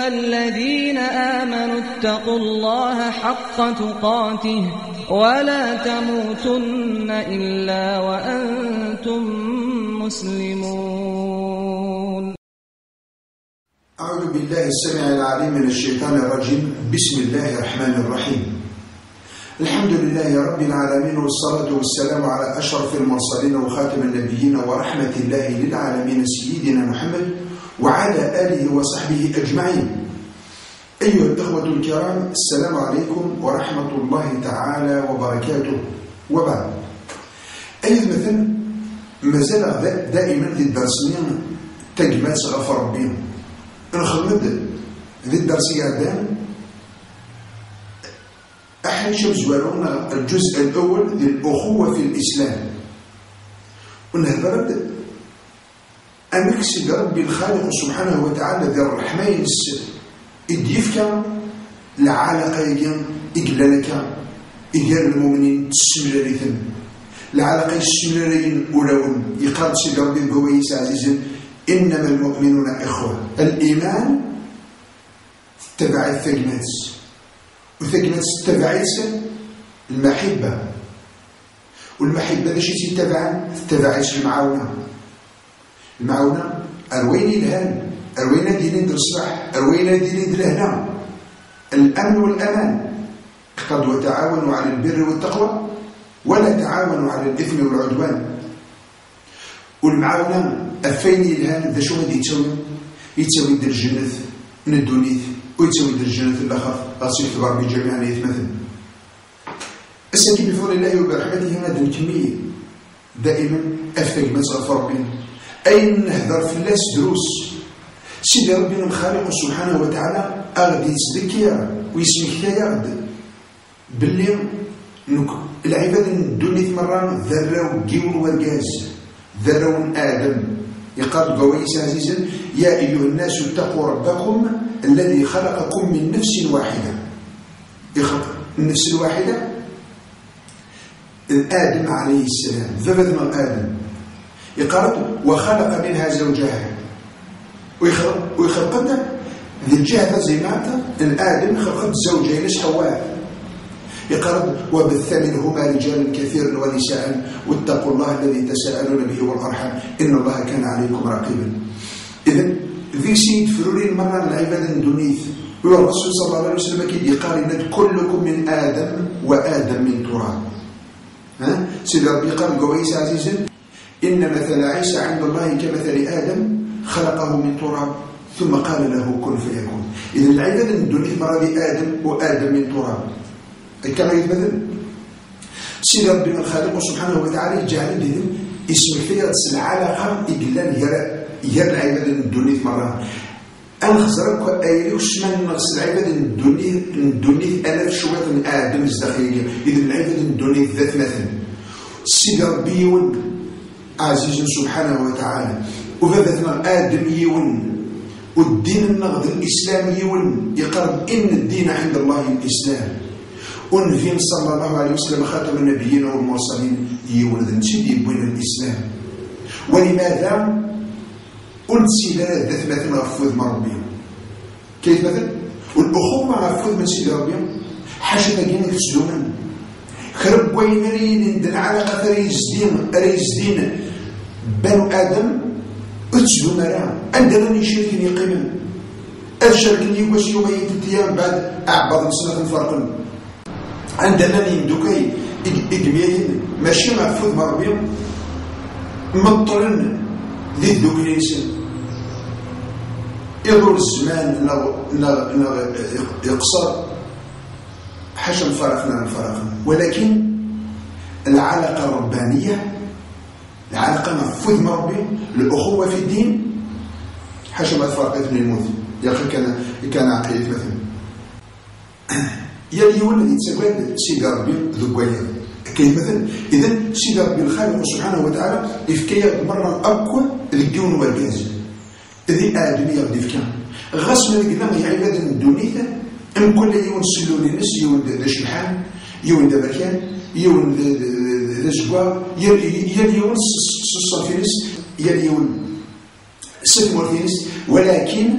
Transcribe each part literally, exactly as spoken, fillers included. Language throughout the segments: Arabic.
الذين آمنوا اتقوا الله حق تقاته ولا تموتن إلا وأنتم مسلمون. أعوذ بالله السميع العليم من الشيطان الرجيم. بسم الله الرحمن الرحيم. الحمد لله رب العالمين، والصلاة والسلام على أشرف المرسلين وخاتم النبيين ورحمة الله للعالمين سيدنا محمد وعلى آله وصحبه أجمعين. أيها الأخوة الكرام، السلام عليكم ورحمة الله تعالى وبركاته. وبعد، أيها مثل مازال دائما ذي الدرسين تجمات غفر ربي نخمد ذي الدرس قاعدان أحد شبزوالون الجزء الأول للأخوة في الإسلام. ونهضر أمكسد ربي الخالق سبحانه وتعالى ذي الرحمين إديفك لعالقة يجان إقلالك إقال المؤمنين تسملاريثن لعالقة السملارين أولون يقال سيد ربي القويس عزيزا إنما المؤمنون إخوة. الإيمان تبع الثقمات، وثقمات تبعيت المحبة، والمحبة ذا شي تتبع تبعيت المعاونة. المعاونة أرويني الهان، أروينا دينين در الصباح، أروينا دينين در هنا. الأمن والأمان قد وتعاونوا على البر والتقوى ولا تعاونوا على الإثم والعدوان. والمعاونة أفيني الهان ذا شو غادي يتساوي؟ يتساوي در الجنة من الدنيث، ويتساوي در الجنة الآخر غاسي يختبر بجميع يتمثل. السكين بفضل الله وبرحمته هذا الكمية دائما أفتق ما تغفر ربنا. أين نهضر في الناس دروس سيدي ربنا الخالق سبحانه وتعالى أغدي يتذكر ويسميك يغد باللي العباد الدنيا مرة ذروا جيون ورقاز، ذروا آدم. يقال قويس عزيزا يا أيها الناس اتقوا ربكم الذي خلقكم من نفس واحدة. يخلق النفس الواحدة آدم عليه السلام، فبدنا آدم يقال وخلق منها زوجها، ويخلق ويخلق ذي الجهة زي ما الآدم خلقت زوجين حواء. يقال وبث منهما رجالا كثيرا ونساء واتقوا الله الذي تساءلون به والأرحام إن الله كان عليكم رقيبا. إذن ذي سيد فرورين مرة العباد الدنيث، والرسول صلى الله عليه وسلم كي يقال كلكم من آدم وآدم من تراب. ها سيد ربي قال قويس عزيزا إن مثل عيسى عند الله كمثل آدم خلقه من تراب ثم قال له كن فيكون. إذن العباد الدنيث مرة آدم وآدم من تراب كما يتمثل. سيد ربنا الخالق سبحانه وتعالى جعل لهم اسم فيها العلاقة إقلال هي العباد الدنيث مرة. أنا خسرك أيلي وشمان نغس العباد الدنيث أنا شوية من آدم الزخية. إذن العباد الدنيث ذات مثل سيد ربي يون عزيز سبحانه وتعالى وفذتنا آدم يون والدين النغض الإسلام يون يقرب إن الدين عند الله الإسلام. ونفين صلى الله عليه وسلم خاتم النبيين والمرسلين يولد نشد يبوين الإسلام. ولماذا أنسي لنا ذات مثل غفوذ من ربهم؟ كيف مثل؟ والأخوة غفوذ من سيد ربهم حاجة تجينا تسلونا خرب وين رين ندن على غثر يزدين ريزدين بنو آدم اتسلو مرا عندنا نشركني قيما أشركني وش يوم يتتيام بعد أعبض مسنة فرقا عندنا يمدوكي إقميين ماشي محفوظ مربيهم مطرن ذي ذوك الإنسان يدور الزمان يقصر حاشا فرقنا فرقنا. ولكن العلاقة الربانية العلاقة محفوظ مربي الأخوة في الدين حاشا ما تفرقت من الموت. يا أخي كان كان عقيدة مثلا يلي ولد يتسبب سيد ربي ذو قوية كيف مثلا. إذن سيد ربي الخالق سبحانه وتعالى إفكاية مرة أقوى الديون والجاز ذي آدم يغدي فكان غصب قلنا يا عباد الدنيا أم كل يوم سلوا للناس يوم ذا شبحان يوم ذا بركان يوم ذا زقوا يلي يوم صصر في ناس يلي يوم ستمر في ناس. ولكن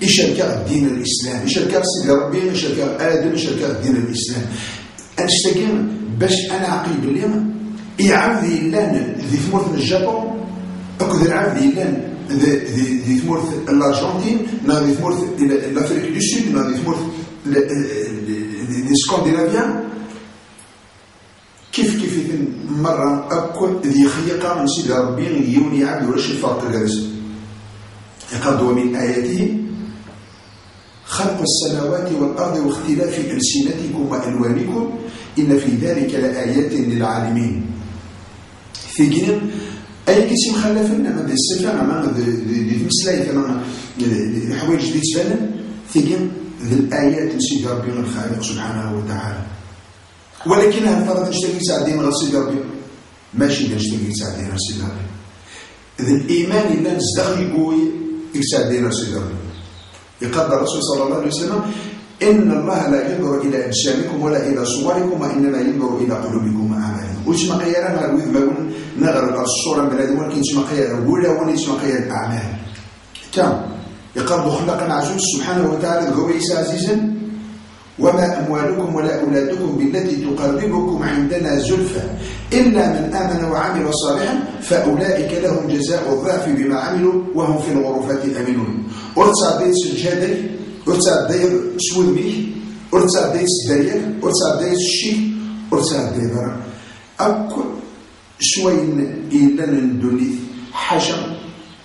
يشارك الدين الإسلام، يشارك سيدي ربي، يشارك آدم، يشارك الدين الإسلام. أنشتاقي باش أنا عقيب اليوم يعرف ذي اللان ذي ثمورة الجابون أكو ذي العرف ذي اللان ذي ثمورة الأرجنتين نا ذي ثمورة الأفريقيا دو سود نا ذي ثمورة ذي سكندنافيا كيف كيف مرة أكو ذي خيقة من سيدي ربي يوني عبد ورش الفرق الجالس يقضوا من آياته خلق السماوات والأرض واختلاف ألسنتكم وألوانكم إن في ذلك لآيات للعالمين. في جنب أي كيسي مخلفنا ما ذي السفة ما ذي مسلاي ثم الحوايج ذي تبان في جنب ذي الآيات سيدي ربي الخالق سبحانه وتعالى. ولكن هل فرض نشتغل ساعدين غير سيدي ربي؟ ماشي نشتغل ساعدين غير سيدي ربي. ذي الإيمان اللي نزدخل يقوي يساعدين غير سيدي ربي. يقدر الرسول صلى الله عليه وسلم إن الله لا ينظر إلى أجسامكم ولا إلى صوركم وإنما ينظر إلى قلوبكم وأعمالكم. وش ما قيانا ما نقول ما نقول نغر الصورة من هذا ولكن ما قيانا ولا ولا ما قيانا الأعمال. كم يقدر خلقنا عزوز سبحانه وتعالى الغويس عزيزا وما أموالكم ولا أولادكم بالتي تقربكم عندنا زلفى إلا من آمن وعمل صالحا فأولئك لهم جزاء الضعف بما عملوا وهم في الغرفات أمنون. أرتع ديت الجادل أرتع ديت سود ميح أرتع ديت الدريال أرتع ديت الشيك أرتع ديت أكو شوين إلا ندوني حاجة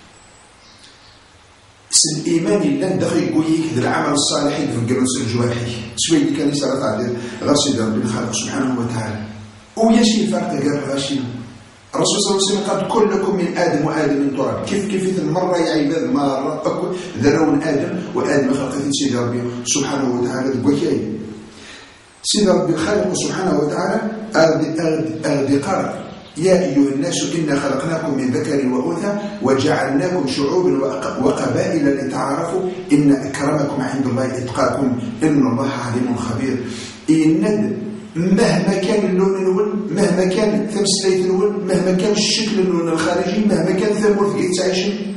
سن الإيمان إلا ندخل يقويك ذا العمل الصالح في الجلوس الجواحي شوي اللي كان يسأل على غسيل ربي الخالق سبحانه وتعالى. ويشي الفرق غير غاشين الرسول صلى الله عليه وسلم قال كلكم من آدم وآدم من تراب. كيف كيف المرة يعيباد مرة أكو ذرون آدم وآدم خلقت سيدي ربي سبحانه وتعالى دقوكي سيدي ربي الخالق سبحانه وتعالى أغدي قال يا أيها الناس إنا خلقناكم من ذكر وأنثى وجعلناكم شعوبا وقبائل لتعارفوا إن أكرمكم عند الله إتقاكم إن الله عليم خبير. إن مهما كان اللون الأول مهما كان تمثيلية الأول مهما كان الشكل اللون الخارجي مهما كان ثمورة يتعيشن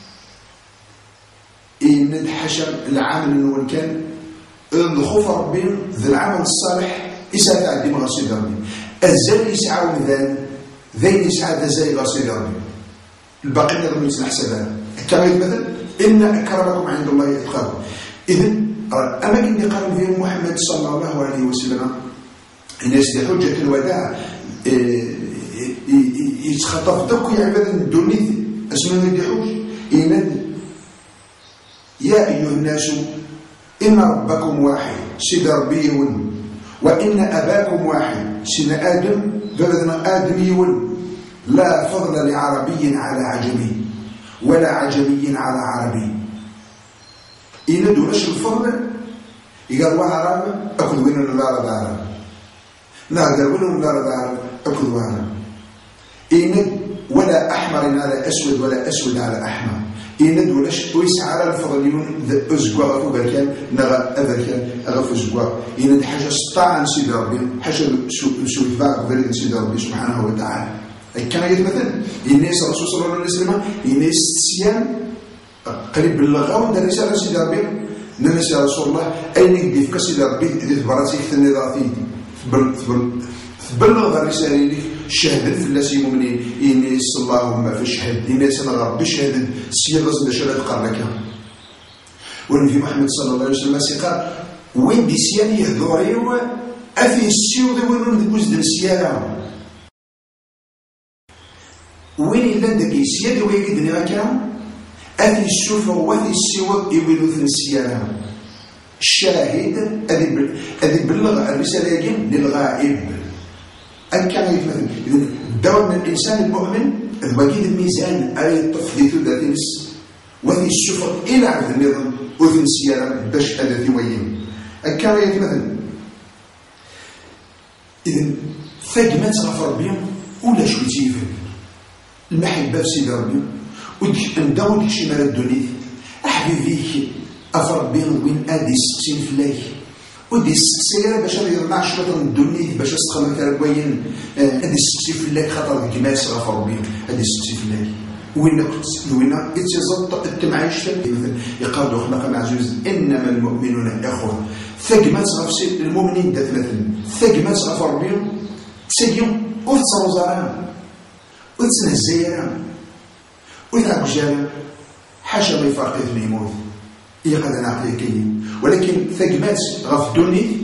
إن حشر العمل الأول كان الخوف ربي ذي العمل الصالح يسعى تعدي مغسيد ربي الزل يسعى ومذان ذين يسعى ذزاي غسيد ربي الباقي نظم يسنح حسابها كما مثلا إن أكرمكم عند الله يتقاكم. إذن أما كنت قال في محمد صلى الله عليه وسلم الناس دي حجة الوداع يتخطف دك يا عباد الدنيا اسمه دي حج إن يا أيها الناس إن ربكم واحد سيد ربي يون وإن أباكم واحد سيد آدم بلدنا آدم يون لا فضل لعربي على عجمي ولا عجمي على عربي. إن دولش الفضل يقال الله عرب أكد وين العرب عرب لا قال وين العرب عرب أكد وعرب. إن ولا أحمر على أسود ولا أسود على أحمر. إن دولش ويسعى على الفضليون ذا أزقوا غفو بركان نغا أذركان أغفو أزقوا. إن حاجة سطاعا سيد ربي حاجة سوفاق بريد سيد ربي سبحانه وتعالى. كان يتمثل الناس الرسول صلى الله عليه وسلم الناس السيام قريب باللغة دار رسالة سيد ربي نمس يا رسول الله أين يدي في سيد ربي ذي براسيك النظافي تبلغ الرسالة لك شهد في الناس مؤمنين الناس اللهم فاشهد الناس أنا ربي شهد سيد لازم شهادة قرنك. والنبي محمد صلى الله عليه وسلم سيقال وين دي سيان يهدوري أفي السيود وين ندوز دم السيارة وين إلا دقي سياد ويقدني غاكا أثي السفر وثي السوى يولوث السيارة الشاهد أذي بلغ الرسالة للغائب أن كان يتمثل. إذن الدور من الإنسان المؤمن الوجيد الميزان أي التفضيث ذات نس وثي السفر إلى عبد النظام وثي السيارة باش أذي وين أن كان يتمثل. إذن ثقمات غفر بهم ولا شو تيفن المحبة في سيدي ربي ونداو شي مال الدنيا أحبيبيك أفرق بين وين أدي سكسين فلاك ودي السكسيرة باش يرمع شوية من الدنيا باش يستخدم كرا كوين أدي السكسين فلاك خاطر كيماس غفر بهم أدي السكسين فلاك وين كنت وين اتزط التمعيش مثلا يقادوا خلق معزوز انما المؤمنون اخوه ثقمات غفسي المؤمنين دات مثلا ثقمات غف ربيهم تسيهم وتصروا زارهم وتسنه الزيارة ويتعب جالا حاشا ما يفرق اثنين يموت يقد انا عقلي كيين ولكن ثقمات غف دوني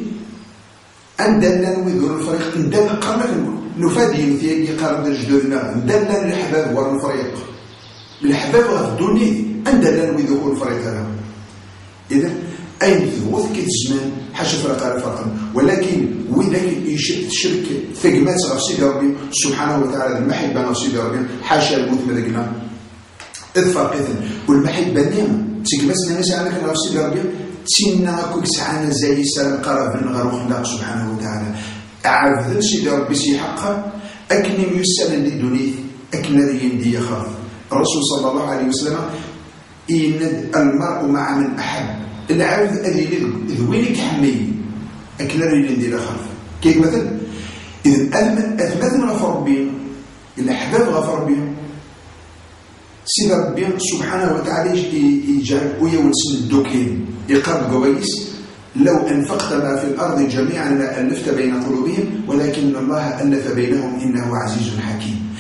عندنا نويدور الفريق ندان قرنا نفادي مثيقي قارب جدودنا ندان الحباب ورا الفريق الحباب غف دوني عندنا نويدور الفريق هذا اذا اين ثبوت كي الزمان حاشا فرق على فرق ولكن وذاك الشرك ثقمات غف سيدي ربي سبحانه وتعالى المحبه غف سيدي ربي حاشا الموت مذقنا اذ فرقيتن والمحبه نعم تقمسنا ناس عندك غف سيدي ربي تينا كوك سعانا زي سلام قرب من غير خلاق سبحانه وتعالى عبد سيدي ربي سي حقا اكني يسال للدنيا اكن يندي يخاف الرسول صلى الله عليه وسلم إن المرء مع من احب العبد الذي ذوينك حمي اكن يندي يخاف كيف مثلا اذا اثبت غفر ربي الاحباب غفر ربي سيدي ربي سبحانه وتعالى يجعل ويونسن الدوكين يقرب قويس لو أنفقت ما في الأرض جميعا لألفت بين قلوبهم ولكن الله ألف بينهم إنه عزيز حكيم.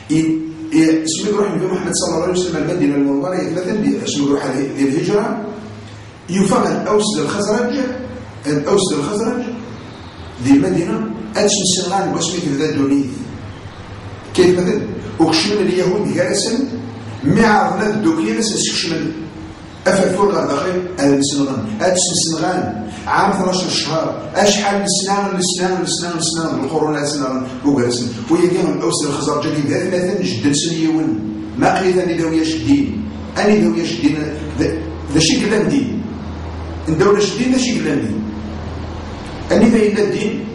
اسم يروح النبي محمد صلى الله عليه وسلم المدينة المنورة يتمثل اسم يروح ذي الهجرة يفهم الأوس للخزرج الأوس للخزرج ذي المدينة أتشن سنغان باسمه في ذا الدنيا كيف مثل وخشمنا اليهود جالسا مع ولاد الدوكيين سيخشمنا أفرفور غير دخيل هذا السنغان هذا السنغان عام اثنا عشر شهر أشحال السنان السنان السنان السنان القرون السنان وجالسين ويجيهم الأوس الخزرج اللي ذات مثلا جدا سنيون ما قليل أني ذوي يشدين أني ذوي يشدين ذا شيء كلام دين الدولة شدين ذا شيء كلام دين أني ذا إلا الدين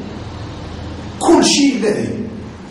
كل شيء إلا دين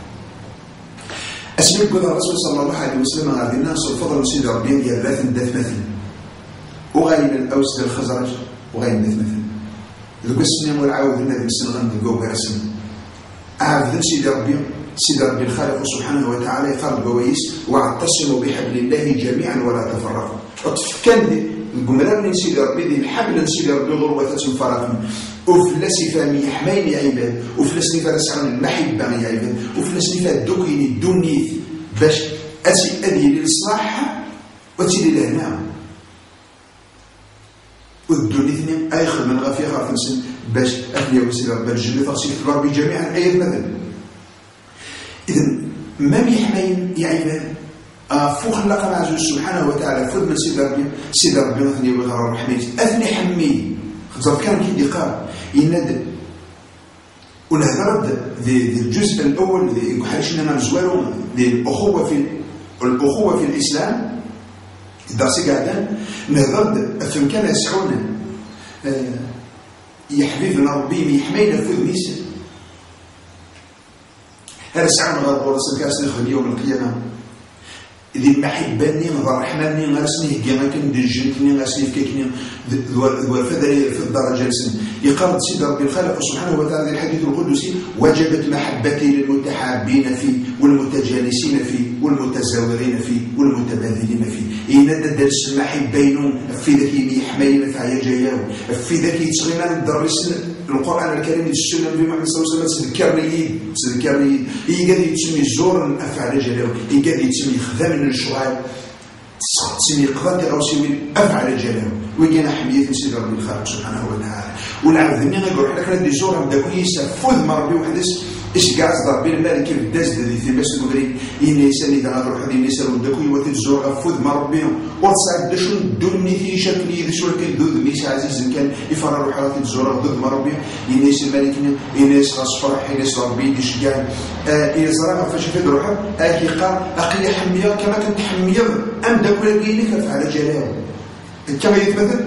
أسمع قول الرسول صلى الله عليه وسلم غادي الناس الفضل سيدي ربي ديال ثلاث ندات مثل وغاين الأوس ديال الخزرج وغاين ندات مثل ذوك السنين والعاود النبي السنغان نلقاو برسم عابد سيدي ربي سيدي ربي الخالق سبحانه وتعالى يقال بويس واعتصموا بحبل الله جميعا ولا تفرقوا كان الجملة سيدي ربي ذي الحبل سيدي ربي غروة فرق وفلسي فامي حمين يا عباد وفلسني فرسعون المحبة يا عباد وفلسني فالدوكيني الدنيث باش أتي أدي للصلاح وأتي للهنا والدنيثني أيخذ من غفية خاف نسن باش أهلي وسيدي ربي الجنة تغسيل ربي جميعا أيضا مثلا إذن ما بيحمين يا عباد فوق خلق معزوز سبحانه وتعالى فضل من سيدي ربي سيدي ربي مثني وغرر رحميت أثني حمي خاطر كان كي قال يند ونهضر ذي الجزء الاول ذي حاجنا نزوالو ذي الاخوه في الاخوه في الاسلام الدرس قاعدين نهضر فين كان يسحونا يا حبيبنا ربي يحمينا في الميس هذا ساعه غير ورسل كاس نخل يوم القيامه ذي المحبة نين الرحمن نين غرسني كما كان دي الجنة نين غرسني كيكني ذو الفذري في الدرجة السن يقال سيد ربي الخالق سبحانه وتعالى الحديث القدسي وجبت محبتي للمتحابين فيه والمتجالسين فيه والمتزاورين فيه والمتبادلين فيه إن درس المحبين في ذاك يحمينا فعيا جاياو في ذاك يتغنى ندرس القرآن الكريم السنة بما محمد صلى الله عليه وسلم تذكرني تذكرني يقدر يتسمي زور أفعال جلاو يقدر يتسمي خدام من الشغال تسمي قضاء غوسي أفعال جلاو ويجينا حمية سيد ربي الخالق سبحانه وتعالى والعبد مني نقول حنا كنا ندي زور نبدا كويس فوز مع ربي وحدث ايش قاعد ضربين المال كيف داز ذي في بس المدري ينسى اللي كان يروح هذه ينسى ودا كوي وتي الزور فوز مع ربي وتصعد شنو دني في شكل ذي شو كان ذو ميس عزيز كان يفرر حالات الزور ضد مع ربي ينسى الملك ينسى فرح ينسى ربي يشجع اذا صراحه فاش في روحه اكي قال اقل حميه كما كنت حميه ام داك ولا كاينك على جلاله كما يتمثل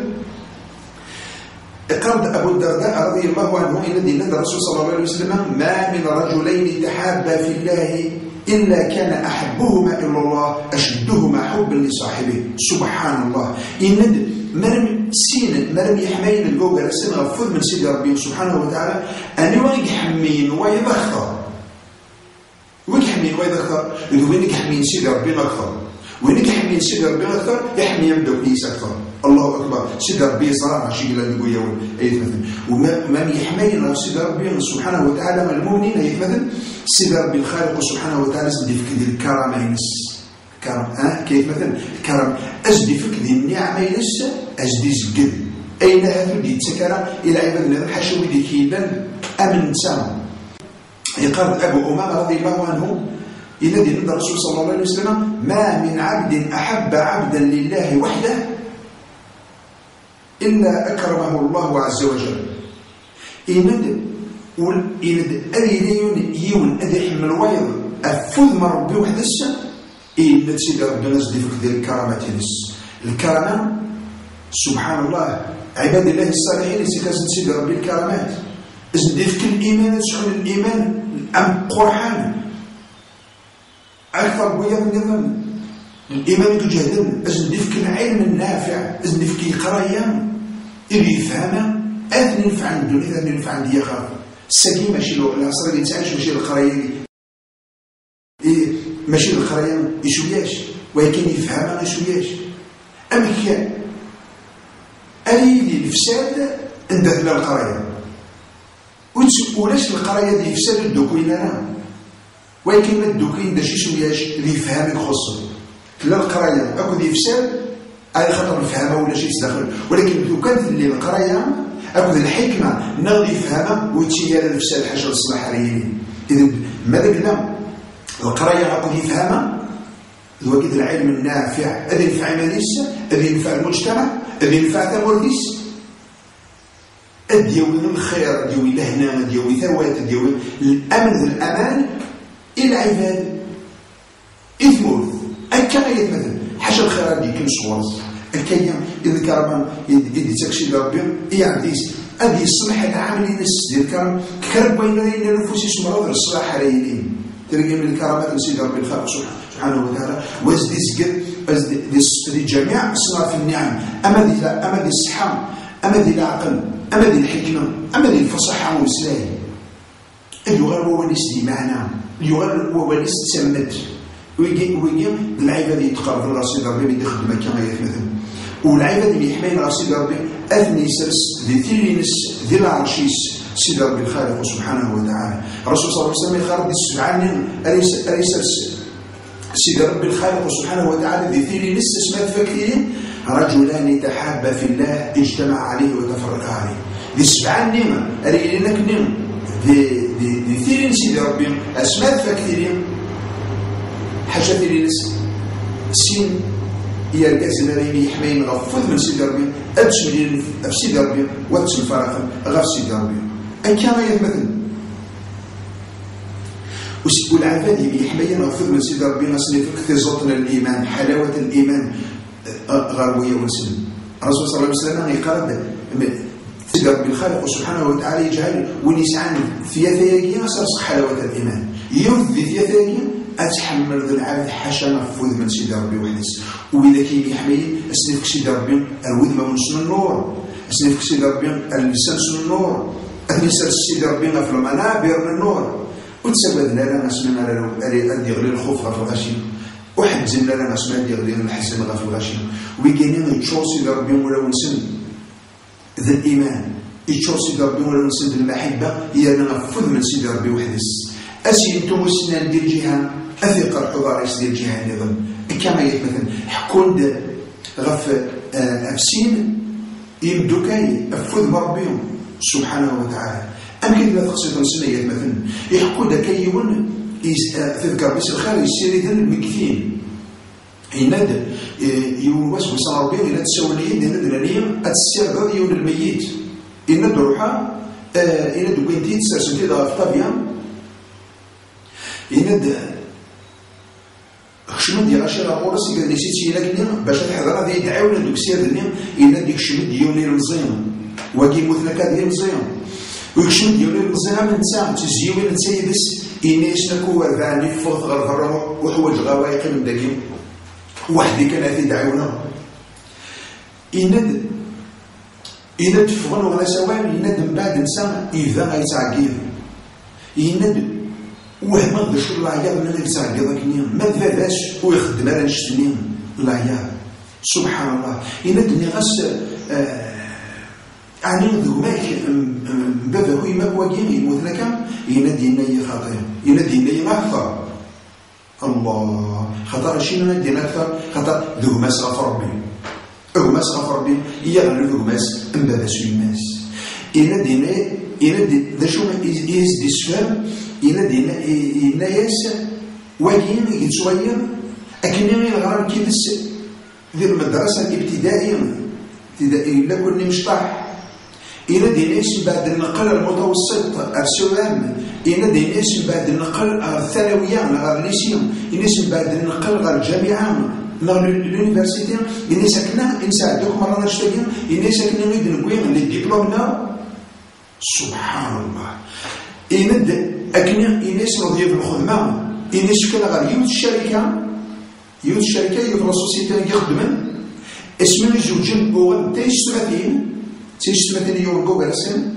قال أبو الدرداء رضي الله عنه إن دين الرسول صلى الله عليه وسلم ما من رجلين تحابا في الله إلا كان أحبهما إلى الله أشدهما حبا لصاحبه سبحان الله إن مرم سين مرم يحمين الجوجل السن غفور من سيد ربي سبحانه وتعالى أن يحمين ويبخر ويحمين ويبخر إذا وين يحمين سيد ربي أكثر وينك يحمي سيدي ربي أكثر يحمي يبدأ كيس أكثر. الله أكبر سيدي ربي صراحة شيء لا نقول يوم يتمثل وما يحمينا سيدي ربي سبحانه وتعالى من المؤمنين يتمثل سيدي ربي الخالق سبحانه وتعالى أزدي فيك ذي الكرامة ينس كرم ها كيف مثلا الكرم أزدي فيك ذي النعمة ينس أزدي زقد أين هذا دي تسكر إلى عبادنا الحشو ذي كيبان أمن سام يقال أبو أمامة رضي الله عنه إلى دين الرسول صلى الله عليه وسلم ما من عبد أحب عبدا لله وحده إلا أكرمه الله عز وجل. إند إند أذيون يون أذيح من الويض أفض ما ربي وحده السن إند سيد ربي نزل فيك ذي الكرامة نس الكرامة سبحان الله عباد الله الصالحين سيكاسد سيد ربي الكرامات أزدي فيك الإيمان تسعون الإيمان أم قرحان أكثر بويا من الظن الإيمان تجهدن أزدي فيك العلم النافع أزدي فيك القراية اللي يفهمها أثني ينفع عند الدنيا أثني ينفع عند يخاف الساقي ماشي لو العصر اللي يتعايش ماشي القراية إيه ماشي القراية يشوياش ولكن يفهمها يشوياش أما كي أريد الفساد ندخل القراية ولاش القراية دي فساد الدوكوين أنا ولكن ما الدوكوين دا شي شوياش اللي يفهمك خصو لا القراية أكو دي فساد أي خطر الفهمة ولا شيء يستدخل ولكن لو كانت اللي القراية أكو الحكمة نغدي يفهمها ويتشيال الفساد الحاجة الصلاح ريالين إذا ماذا قلنا القراية أكو يفهمها هو كده العلم النافع أذي ينفع ماليس أذي ينفع المجتمع أذي ينفع ثموريس أديوي الخير أديوي لهنا أديوي ثوات أديوي الأمن الأمان العباد إثمورث أكا يتمثل حاجة الخير دي كل صورة الكيام إذا كرم يدي تكشي لربي يعديس أدي الصلاح العاملين السدي الكرم كرب بين النفوس مرض الصلاح عليين تلقى من الكرامات نسيد ربي الخالق سبحانه وتعالى وازدي سجد ازدي جميع أصناف النعم أما ذي أما ذي الصحة أما ذي العقل أما ذي الحكمة أما ذي الفصاحة والسلاح اللغة هو ونسدي معنا اللغة هو ونسدي تسمت ويجي ويجي العباد يتقرب لراسي ربي اللي يخدم كما يتمثل والعباد اللي يحمي راسي ربي اثني سرس ذي ثيرينس ذي العرشيس سيد ربي الخالق سبحانه وتعالى الرسول صلى الله عليه وسلم يخرج السبعان أليس أليس سيد ربي الخالق سبحانه وتعالى ذي ثيرينس اسمه فكرين رجلان تحابا في الله اجتمع عليه وتفرقا عليه ذي السبعان نعمة أريد لك نعمة ذي ذي ثيرين سيد ربي اسماء فكرين حاجة في نس سين يركز مريمي يحمين غفوذ من سيد ربي أدسمين في سيد ربي واتسم فرقا غف سيد ربي أي كما يتمثل والعباد يحمين غفوذ من سيد ربي نصني فكثر زطنا الإيمان حلاوة الإيمان غروية ونسلم الرسول صلى الله عليه وسلم يقال سيد ربي الخالق سبحانه وتعالى يجعل ونسعان ثياثياكي أسرس حلاوة الإيمان يوذي ثياثياكي أتحمل ذو العبد حاشا نفوذ من سيد ربي وحدث وإذا كي يحمي أسنفك سيد ربي الوذمة من سن النور أسنفك سيد ربي اللسان سن النور أتنسر سيد ربي في المنابر من النور وتسبب لنا نسمنا لنا أدي غلي الخوف غف الغشي واحد زين لنا نسمنا أدي غلي الحسن غف الغشي ويجيني يتشور سيد ربي ولا ونسن ذا الإيمان يتشور سيد ربي ولا ونسن ذا المحبة هي نفوذ من سيد ربي وحدث أسينتم السنان ديال الجهة أثق الحضار يسدير الجهة النظام كما يتمثل حكون غف أفسين يبدو كاي أفوذ بربيهم سبحانه وتعالى أم كيف لا تقصد السنة يتمثل يحكون دا كيون تذكر بس الخير يسير يدل المكثين يناد يون واسوس ربيهم إلا تسوليين يناد لنيم أتسير ضد يون الميت يناد روحا يناد وكنتي تسرسنتي دا غفطابيا يناد خشمد ديال غاشي غورس قال لي سيتي لكني باش تحضر غادي يدعيونا دوك السير ديالنا يناد ديك الشمد ديالي المزيان واكي مثلكا ديال المزيان ويكشمد ديالي المزيان من نتا تزيوين نتا بس إنيش نكو ربعني فوق غرفر وحوايج غوايقي من داكي وحدي كان في دعيونا يناد يناد فغن ولا سوام يناد من بعد نسا إذا غيتعقيد يناد وهم غدش الله عياض من غير تعقيض كنيا ما فاداش ويخدم على نشتنين العياذ سبحان الله يندني غس أعني ذو ماك بابا هو ما هو جيني مثلك يندي ني خاطر يندي ني أكثر الله خطر شيء ندي أكثر خطر ذو ماس غفر ربي ذو ماس غفر ربي يغلو ذو ماس أم بابا سوي ماس يندي ني يندي ذا شو يز ديسفام يندي نياس واجين يتسوير أكن يغني الغرام كيدس ذي المدرسة الابتدائية ابتدائية لا كل مشطح يندي ناس بعد النقل المتوسط السلام يندي ناس بعد النقل الثانوية غير الليسيون يناس بعد النقل غير الجامعة غير اليونيفرسيتي يناس ساكنة نساعدوك مرة نشتغل يناس ساكنة نريد نقويم للدبلومنا سبحان الله يند أكن يناس رضي بالخدمة يناس كلا غير يوت الشركة يوت الشركة يوت السوسيتي يخدمن اسمه جوجين بوغن تيش ثلاثين تيش ثلاثين يوم بوغن رسم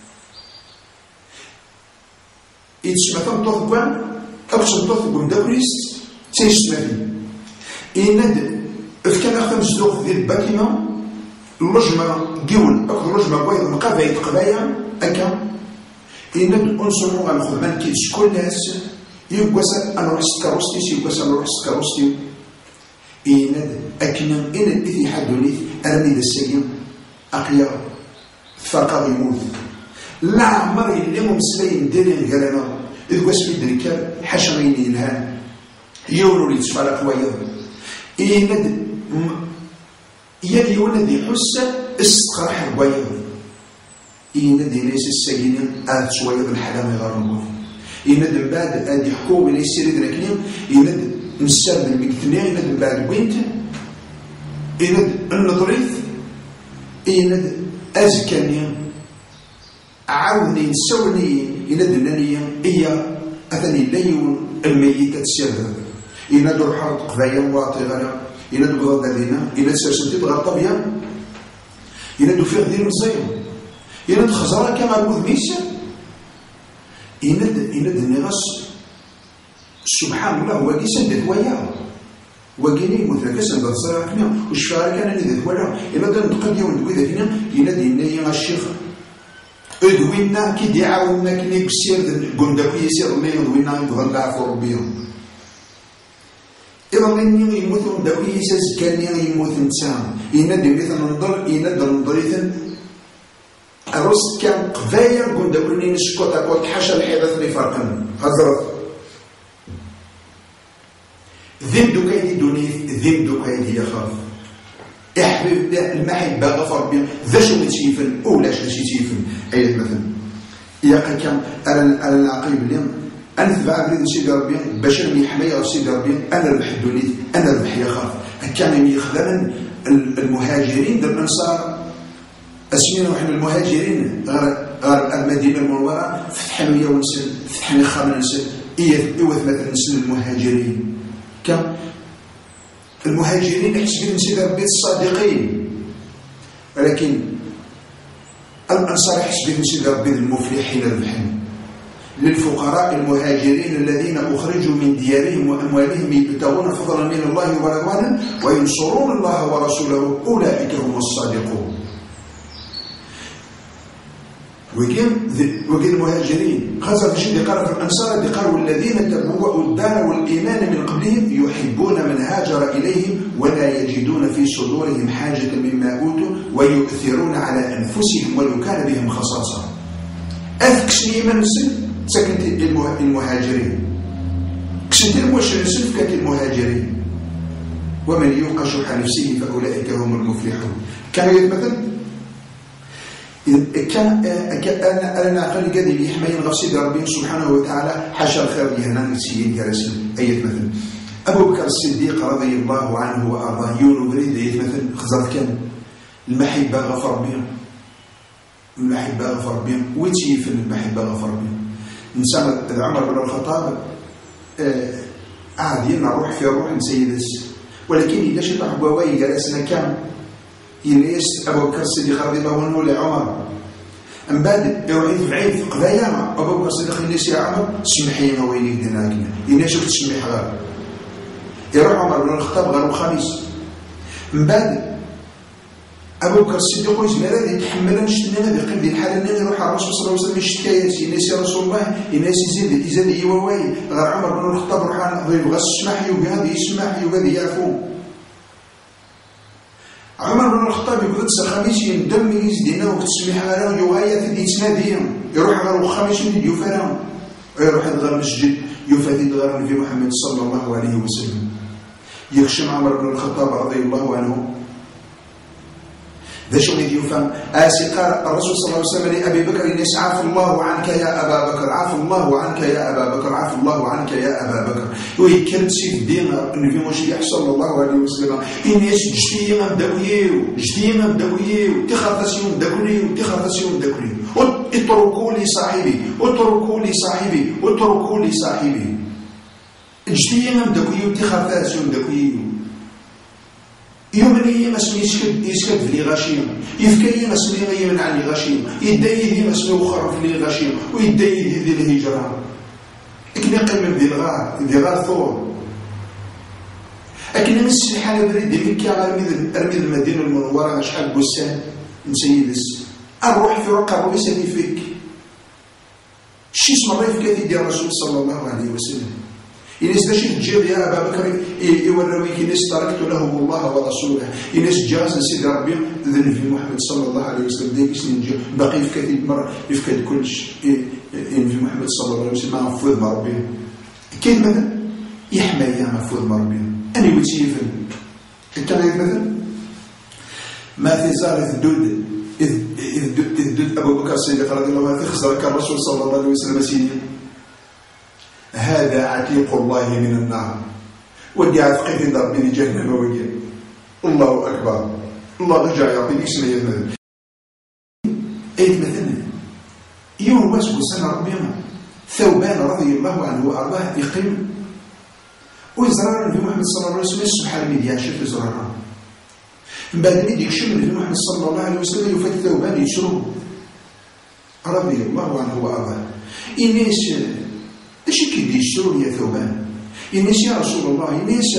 يتسمى طوث بوان أبسط طوث بوان دابريست تيش ثلاثين يند كان أخذ مصدوق ذي الباكيمة اللجمة جيون أكثر لجمة بويض مقافة يتقبايا أكا يند أنصروا على الخدمان كيس كل ناس يبقى أنا روح سكاروستيس يبقى أنا روح سكاروستيس يند أكنا إن إذي حدونيث أرمي ذا السجن أقيا فقط يموت لا عمر يلمهم سلين ديرين غلانا إذ قاس في الدركاب حشرين ينهان يورو لي تسفى لقويض يند يلي ولد يحس استقرح البيض يند يناس السجين آت سويض الحلام يغرمون يند من بعد أدي حكومة ليس يريد لكنهم يند نسال المكتنين يند من بعد بنت يند النظريث يند أزكني عاوني نسوني يند النانية إيا أثني الليون الميتة السر يند الحرط قبايا واطي غلا يند بغض الذين يند سرسنتي بغض طبيا يند فيه ذي مزيم يند خزارة كما المذ ميسا يند يند النغس سبحان الله وقي سندت وياه وقيني متركسا بتصرع كنا والشفارة كان ندت ولا يند نتقد يوم نقول ذا يند ينيا الشيخ ادوينا كي دعاونا كني بسير قندقوا يسير ما يدوينا يبغى العفو ربيهم إذا مني يموت دقوا يسير كان يموت إنسان يند مثل ننظر يند ننظريثا الرصد كان قفايا قندقوا لي نسكوت أقول حاشا الحدث لفرقا حضرت ذم دوكايدي دونيث ذم دوكايدي يخاف احبب المحبة غفر بهم ذا شو متشيفن أولا شو تشيفن أي مثلا يا كان أنا أنا العقيب اليوم أنا تبع بريد سيدي ربي بشر من حماية سيدي ربي أنا ربح الدنيا أنا ربح يخاف كان يخدم المهاجرين در الأنصار اسمينا وحنا المهاجرين غير غير المدينة المنورة فتحنا ويا ونسل فتحنا خامن نسل إيه إوث مثلا نسل المهاجرين كم المهاجرين يحسبون سيدي ربي الصادقين ولكن الأنصار يحسبون سيدي ربي المفلحين الربحين للفقراء المهاجرين الذين أخرجوا من ديارهم وأموالهم يبتغون فضلا من الله ورضوانا وينصرون الله ورسوله أولئك هم الصادقون وقيل المهاجرين خاصة في شيء قال في الأنصار قالوا الذين تبوأوا الدار والإيمان من قبلهم يحبون من هاجر إليهم ولا يجدون في صدورهم حاجة مما أوتوا ويؤثرون على أنفسهم ولو كان بهم خصاصة أذكسني من سن سكنت المهاجرين كسنت المشرين سن كانت المهاجرين ومن يوق شح نفسه فأولئك هم المفلحون كان يتمثل كان أنا أنا أقل قدي يحمين غصيد ربي سبحانه وتعالى حاشا الخير يهنا نسيين كرسل أي مثل أبو بكر الصديق رضي الله عنه وأرضاه يونو بريد أي مثل خزرت كان المحبة غفر بهم المحبة غفر بهم ويتي في المحبة غفر بهم إنسان عمر بن الخطاب عادي نروح في روح نسيدس ولكن إذا شطح بواي جلسنا كام ينيس أبو بكر الصديق رضي الله عنه لعمر من بعد يروح يفعل في قضايا أبو بكر الصديق ينيس يا عمر سمحي ما وين يدناكنا ينيس تسمح غير يروح عمر بن الخطاب غير الخميس من بعد أبو بكر الصديق يزمر هذا يتحمل نشتنا هذا يقيم ديال الحالة اللي يروح على الرسول صلى الله عليه وسلم يشتكايات يناس يا رسول الله يناس يزيد يزيد يواواي غير عمر بن الخطاب روح يبغى السماح يوغادي يسمح يوغادي يعفو. عمر بن الخطاب يبغى الخميس يندم يزدينا وتسمح على يوغايا تدي تناديهم يروح غير الخميس يدي يفرهم ويروح غير المسجد يفادي غير النبي محمد صلى الله عليه وسلم. يخشم عمر بن الخطاب رضي الله عنه ذا شو يدي يفهم آسي قال الرسول صلى الله عليه وسلم لأبي بكر الناس عاف الله عنك يا أبا بكر عاف الله عنك يا أبا بكر عاف الله عنك يا أبا بكر. ويكرت سيد الدين النبي مشي صلى الله عليه وسلم الناس جديما بداويو جديما بداويو تخرطسيون داكوليو تخرطسيون داكوليو اتركوا لي صاحبي اتركوا لي صاحبي اتركوا لي صاحبي جديما بداويو تخرطسيون داكوليو. يومني مسمي يسكت يسكت في لي غاشيم يفكي مسمي غيمن عني غاشيم يدايه مسمي وخر في لي غاشيم ويدايه ذي الهجرة اكن يقيم ذي الغار ذي غار ثور اكن نمس الحالة بريد مكة ارميد ارميد المدينة المنورة شحال بوسان نسيدس اروح في رقع ويساني فيك شي اسم الله يفكي ديال الرسول صلى الله عليه وسلم. إنس داشي تجيب يا أبا بكر يورويك إنس تركت لهم الله ورسوله إنس جاز سيدي ربي ذن في محمد صلى الله عليه وسلم ديك سنين باقي في كثير مرة يفكد كلش إن في محمد صلى الله عليه وسلم مفوض مع ربي كيف مثلا يحمى يا مفوض مع ربي أنا وتيفن كان مثلا ما في زار الدود إذ إذ أبو بكر الصديق رضي الله عنه خسرك الرسول صلى الله عليه وسلم سيدي هذا عتيق الله من النار ودي عتقي في ضرب من جهنم وجه الله أكبر الله رجع يعطيك اسمه مثلا أي مثلا يوم واسق سنة ربنا ثوبان رضي الله عنه وأرضاه يقيم ويزرار النبي محمد صلى الله عليه وسلم سبحان الله يعشف يزرار من بعد ما يكشف النبي محمد صلى الله عليه وسلم يفات ثوبان يشرب رضي الله عنه وأرضاه إنيس ايش كيدي يشتروا لي ثوبان الناس يا رسول الله الناس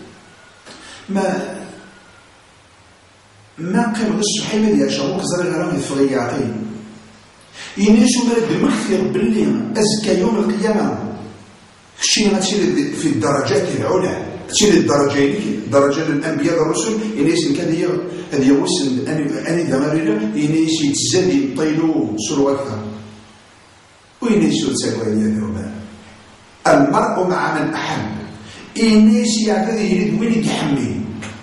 ما ما قيم الصحيح ما ديال شروق زري غرام يفغي يعطي الناس ولا دمكثر باللي ازكى يوم القيامه شي غتسير في الدرجات العلى تسير الدرجين درجه الانبياء والرسل الناس كان هي هذه وصل اني ذمرنا الناس يتزاد يطيلوا سروا اكثر ويناس يتساوى لي ثوبان. المرء مع من أحب إنيس يعتذر يريد وين يتحمل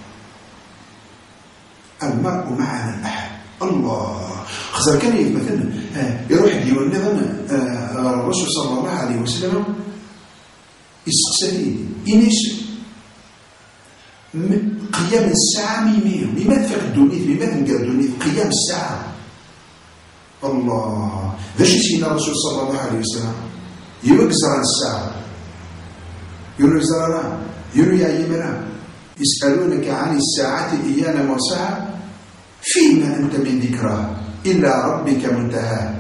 المرء مع من أحب الله خسر كان مثلا يروح ديوان النظام الرسول صلى الله عليه وسلم يسقسي إنيس قيام الساعة ميمين لماذا فاك الدنيا لماذا نقال الدنيا قيام الساعة الله ذا شي سيدنا الرسول صلى الله عليه وسلم يوكزر عن الساعة يقولوا زرنا يقولوا يا يمنا يسألونك عن الساعة إيانا مرساها فيما أنت من ذكرها إلا ربك منتهى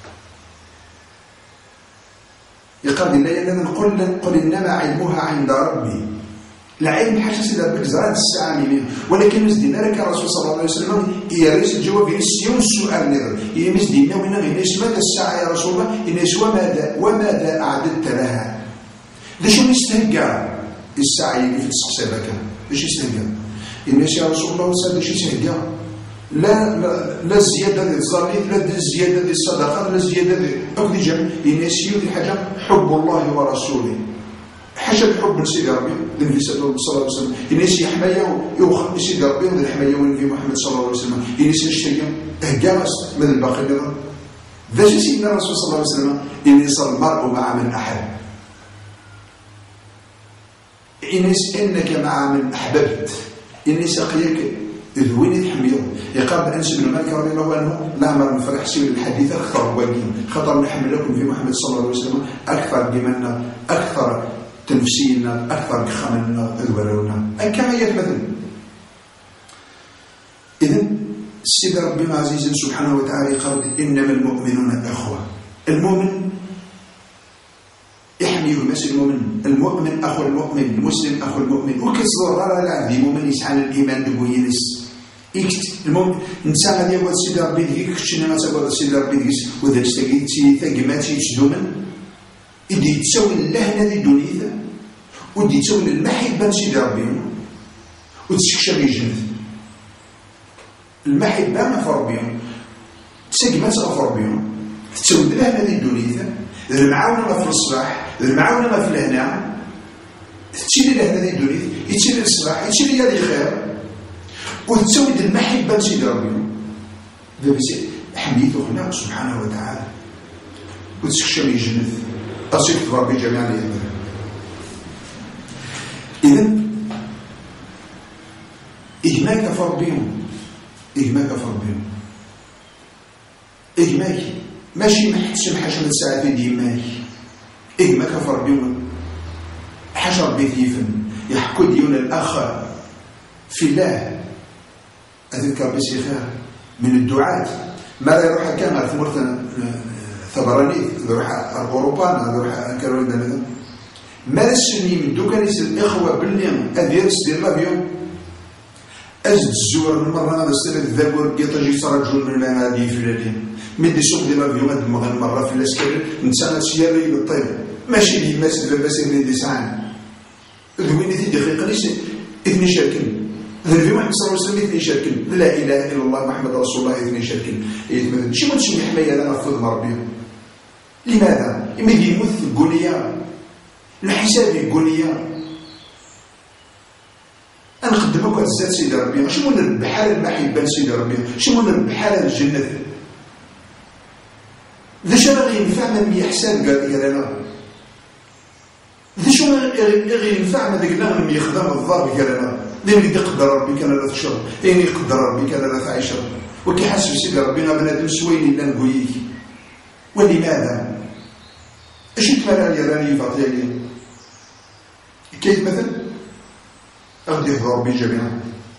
يقال لنا قل قل إنما علمها عند ربي العلم حاجة سيدنا ربك زرات الساعة ميمين ولكن مزدنا لك الرسول صلى الله عليه وسلم يريس الجواب ينسيون السؤال نظر يمزدنا ومن غير ماذا الساعة يا رسول الله إنس وماذا وماذا أعددت لها ليش يستهجع الساعة اللي في السقسابة ليش يستهجع الناس يا رسول الله وسلم ليش يستهجع لا لا لا الزيادة ديال الزريت لا الزيادة ديال الصدقات لا الزيادة ديال أخذ جم الناس يودي حاجة حب الله ورسوله حاجة الحب لسيدي ربي النبي صلى الله عليه وسلم الناس يحمايا يوخ سيدي ربي من الحماية والنبي محمد صلى الله عليه وسلم الناس يشتهي هجاس من الباقي نظر ذا سيدنا الرسول صلى الله عليه وسلم الناس المرء مع من أحب إنس إنك مع من أحببت إنس أقيك ذوين تحميه يقال أنس بن مالك رضي الله عنه لا أمر من فرح سير الحديث أكثر واجين خطر نحمل لكم في محمد صلى الله عليه وسلم أكثر بمنا أكثر تنفسينا أكثر بخمنا أذورونا أي كما يتمثل إذن السيد ربنا عزيز سبحانه وتعالى قال إنما المؤمنون أخوة المؤمن يحميه ماشي المؤمن المؤمن أخو المؤمن المسلم أخو المؤمن وكيصدر راه لا عندي مؤمن يسعى الإيمان دبوينس المهم إنسان غادي يقعد سيدي ربي ديك كشنا ما تقعد سيدي ربي ديك وداك تاكي تاكماتي تشدومن يدي تساوي اللهنة دي دونيثا ودي تساوي المحبة سيدي ربي وتسكشف الجنة المحبة ما في ربي تاكمات غا في ربي تساوي اللهنة دي دونيثا المعاونة ما في الصلاح المعاونة ما في الهنا تشيلي اللهنة دي دونيث يتشيلي الصلاح يتشيلي هذه خير وتسود المحبة لسيدي ربي حميته خلق سبحانه وتعالى وتسكشم الجنة أصيب ربي جميعا ليبرا إذن إهماك فربيهم إهماك فربيهم إهماك ماشي ما حتسم حاجة من ساعة في ديماك إهماك فربيهم حاجة ربي ثيفن يحكو ديون الأخ في الله أذكر بسيخة من الدعاة ما لا يروح كامل في مرتنا ثبراني يروح أوروبا يروح كارولين ما السني من دوكانيس الإخوة بالليم أديرس ديال لافيون أزد الزور المرة هذا السنة الذابور قيطاجي ترجل من هذه في الالين من دي سوق ديال لافيون هاد المغرب مرة في الاسكاري نتسانة سياري بالطيب ماشي دي ماس باباسين دي ساعان ذويني دي دقيقة ليس اثني شاكين النبي محمد صلى الله عليه وسلم اثني شركن لا اله الا الله محمد رسول الله اثني شركن ماشي ما تشمي حمايه انا نفذ مربي لماذا؟ إما يموت القوليه الحساب القوليه انا نخدمك الزاد سيدي ربي ماشي من نربح على المحبه سيدي ربي ماشي من نربح على الجنه ذا شنو غينفع من يحسن قال لي انا ذا شنو غينفع من داك النغم يخدم الضرب قال انا لأن يقدر ربي كان لا تشرب لأن يقدر ربي كان لا تعيش وكي حاسب سيدي ربنا بنادم سويني لا نقويك ولماذا؟ اش يتمنى لي راني فاطيه لي كيف مثلا أغدي ربي جميعا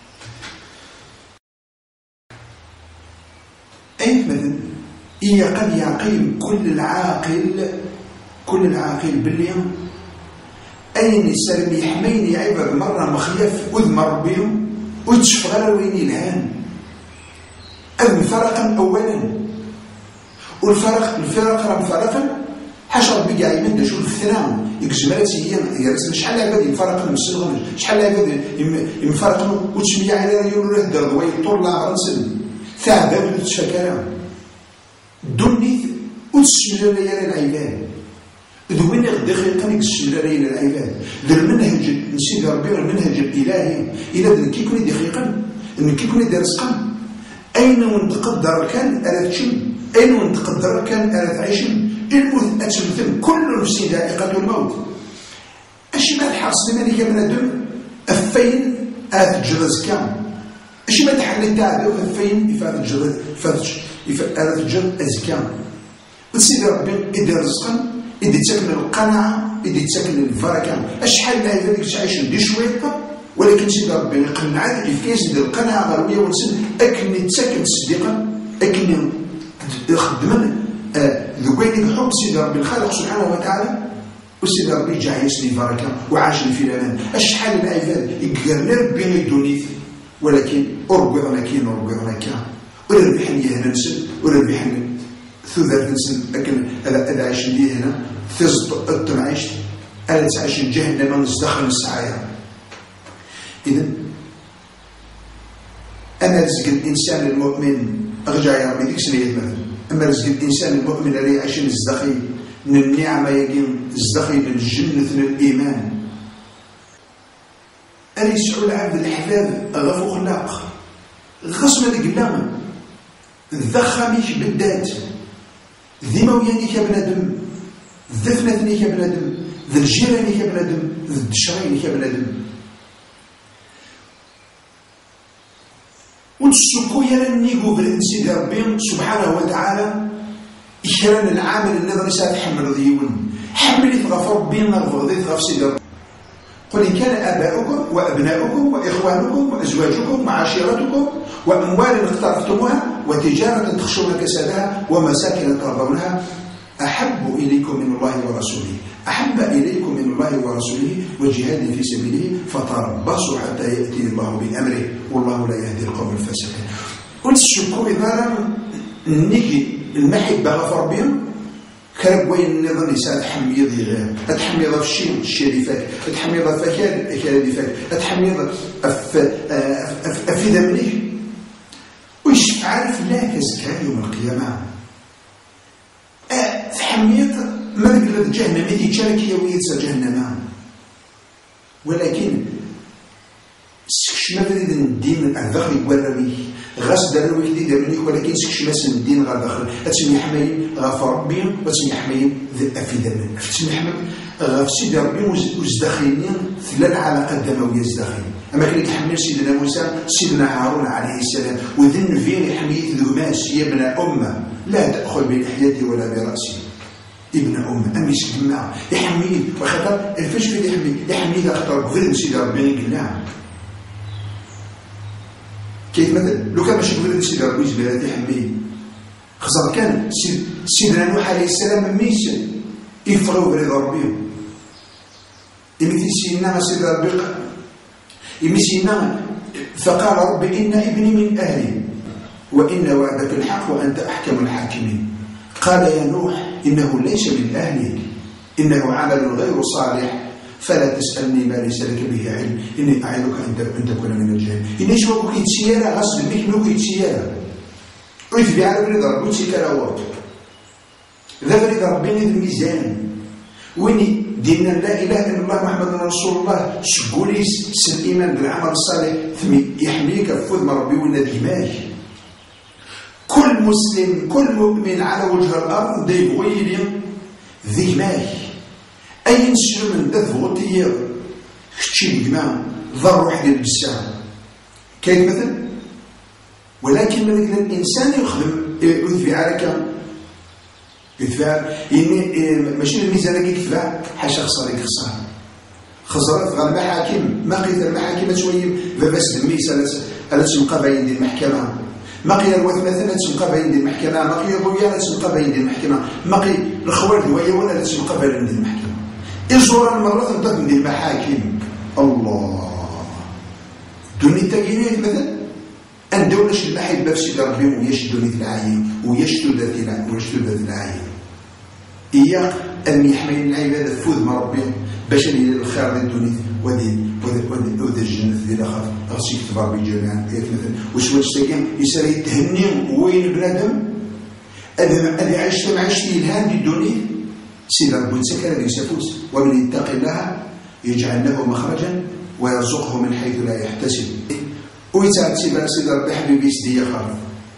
أي مثلا إيا قد يعقل كل العاقل كل العاقل باليوم أين يسلم يحميني عباد مرة مخيف وذمر بهم وتشفغل وين الهان أذن فرقا أولا والفرق الفرق راه مفرقا حاشا ربي كاع يمد شوف الثناء يكجمالات هي يرسم شحال عباد يفرق المسلم شحال عباد يفرق وتسمية على ريول له دار ضوي طول لا عمر نسلم ثعبان وتشفكرا دني وتسمية ليالي العباد ذوين دقيقا يكسم لنا العباد ذا المنهج نسيد ربي المنهج الالهي الى ذا كي يكون دقيقا ان كي يكون رزقا اين وتقدر كان الا تشم اين وتقدر كان الا تعيش الموت اتمثل كل نفس ذائقه الموت اش ما الحرص لمالك بنادم افين ات جرز كام اش ما تحل تاع افين افات جرز فاتش افات جرز ازكام وسيد ربي يدير رزقا إذا تسكن القناعة إذا تسكن البركة أشحال لا يدرك تعيش دي شويطة ولكن سيدي ربي يقنعك كيفاش ندير القناعة غروية ونسن أكني تسكن صديقا أكني يخدمن ذويني الحب سيدي ربي الخالق سبحانه وتعالى وسيدي ربي جا عايش لي بركة وعاش لي في الأمان أشحال العباد يقرر ربي يدونيث ولكن أرقضنا كين أرقضنا كين وربحني هنا نسن وربحني ثوذا تنسن لكن ألا عايش لي هنا ثزت أتم عيشت ألا تعيش جهنم ونزدخل السعايا إذن أنا رزق الإنسان المؤمن أرجع يا ربي ديك سنية مثلا أما رزق الإنسان المؤمن اللي يعيش الزدخي من النعمة يقين الزدخي من الجنة من الإيمان ألي يسعو العبد الحباب غفو خلاق غصم ذي قلامة الذخميش بالذات ذي مويانيك يا بنادم ذي ثناتنيك يا بنادم ذي الجيرانيك يا بنادم ذي الدشرينيك يا بنادم ونسكو يلا نيقو بالانسيد ربي سبحانه وتعالى إكرام العامل النظري ساتحمل ذيون حملي تغفر ربينا غفر تغفر سيدي ربي قل إن كان آباؤكم وأبناؤكم وإخوانكم وأزواجكم وعشيرتكم وأموال اقترفتموها وتجارة تخشون كسادها ومساكن ترضونها أحب إليكم من الله ورسوله أحب إليكم من الله ورسوله وجهاد في سبيله فتربصوا حتى يأتي الله بأمره والله لا يهدي القوم الفاسقين. ونتشكوا إذا نيجي المحبة غفر بهم كان وين النظام يساعد تحميض غير تحميض في الشيء الشريفات تحميض في كان كان فات تحميض في في ذمنه وش عارف لا كزكاة يوم القيامة تحميض ما نقدر جهنم يدي تشارك يومية جهنم ولكن سكش ما فريد الدين الداخل يقربي غاس دارو ويكدي دارونيك ولكن سكش ما سن الدين غير داخل تسمي حمايم غاف ربي وتسمي حمايم في دمن تسمي حمايم غاف سيدي ربي وزداخلين ثلاث العلاقات الدمويه زداخلين اما كان يتحمل سيدنا موسى سيدنا هارون عليه السلام وذن فين حميت ذماس يا ابن امه لا تاخذ بلحيتي ولا براسي ابن أمه أمي سجمع يحميه وخطر الفش في يحميه يحميه أخطر غير سيدي ربي يقول نعم كيف مثلا لو كان ماشي غير سيدي ربي يجبر يحميه خاصة كان سيدنا نوح عليه السلام ميس يفرغوا بريد ربي يمثل سيدنا سيدي ربي يمثلنا فقال ربي إن ابني من أهلي وإن وعدك الحق وأنت أحكم الحاكمين. قال يا نوح إنه ليس من أهلك إنه عمل غير صالح فلا تسألني ما ليس لك به علم إني أعظك أن تكون من الجاهلين. إني شو كي تسيارة غصب بك نو كي تسيارة ويف بيعرف لي ضربو تسيكارا وقت ذا لي ضربيني الميزان ويني دينا لا إله إلا الله محمد رسول الله سقولي سن الإيمان بالعمل الصالح ثم يحميك فوذ مربي ولا دماغ. كل مسلم كل مؤمن على وجه الأرض دي بغيلي ذي ماي أي نسلم من ذات غطية كتشي الجماع ضر واحد البسام كاين مثل ولكن من الإنسان يخدم يدفع عليك يدفع ماشي الميزان يدفع حاشا خسر يخسر خسرت غير المحاكم ما قيت المحاكم شويه بس الميسا ألا تبقى بين المحكمة ما قيل الوث مثلا تبقى بين المحكمة ما قيل الضويا تبقى بين المحكمة ما قيل الخوار دوايا ولا تبقى بين المحكمة إجرا مرة تنطق من المحاكم الله دوني التقييمات مثلا أن دولش المحل بفسي ربي ويشدوني في العين ويشتو ذات ويشتو ذات العين إياك أن يحمل العبادة فوذ ما ربي باش الخير الدنيا ودين وذا الجنة ذي الآخر غسيك تبار بجميعا مثلا وش واش تاكين يسري يتهني وين بنادم أذي عشت مع عشتي الهام الدنيا سيدي ربي تسكر هذه سفوس ومن يتقي الله يجعل له مخرجا ويرزقه من حيث لا يحتسب ويتعد سيدي ربي حبيبي سيدي خالد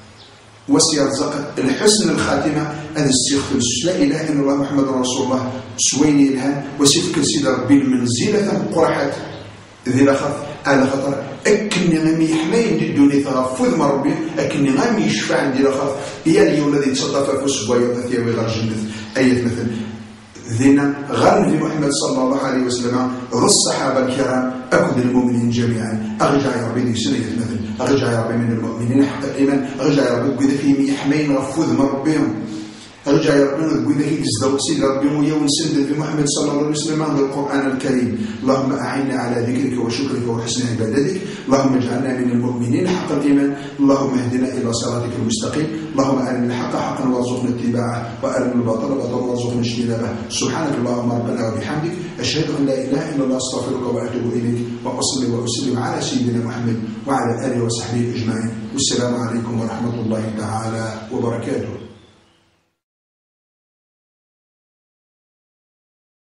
وسيرزق الحسن الخاتمة هذا استغفر لا إله إلا الله محمد رسول الله سويني لها وسيفكر سيدي ربي المنزلة قرحت ذي لخط على خطر أكني غامي حماين دي الدنيا تغفوذ ما ربي أكني غامي يشفع عندي لخط يا اليوم الذي تصدف في السبوية وثيابي غير جنة أية مثل ذينا غير في محمد صلى الله عليه وسلم ذو الصحابة الكرام أكد المؤمنين جميعا أرجع يا ربي دي سنة مثل أرجع يا ربي من المؤمنين حق الإيمان أرجع يا ربي قد في حماين غفوذ ما ربيهم أرجع يا ربي قد في كزدو سيد ربي ويوم سند في محمد صلى الله عليه وسلم هذا القرآن الكريم. اللهم أعنا على ذكرك وشكرك وحسن عبادتك. اللهم اجعلنا من المؤمنين حق الإيمان. اللهم اهدنا إلى صراطك المستقيم. اللهم أرنا الحق حقا وارزقنا اتباعه وأرنا الباطل باطلا وارزقنا اجتنابه. سبحانك اللهم ربنا وبحمدك أشهد أن لا إله إلا الله أستغفرك وأتوب إليك وأصلي وأسلم على سيدنا محمد وعلى آله وصحبه أجمعين. والسلام عليكم ورحمة الله تعالى وبركاته.